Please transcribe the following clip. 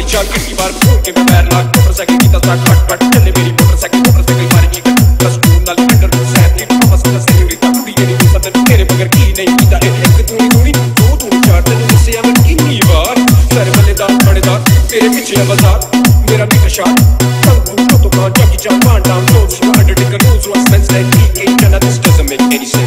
चाल कितनी बार फोड़ के मैं पैर लाख मोटरसाइकिल की तस्ता खट खट चले मेरी मोटरसाइकिल मारी की प्लस टू नाल अंडर टू सैट पापा से सेन्योरिटा कुड़ी नहीं सब तेरे बगैर की नहीं कीता एक तूनी तूनी दो तूनी चार तेन मुझसे मैं कितनी बार सर बलेदार बड़ेदार तेरे पीछे बाजार मेरा भी कशार तंग तो कहां जाकी चाल पान down roads you Undertaker rules one spence like he ain't none of this doesn't make any sense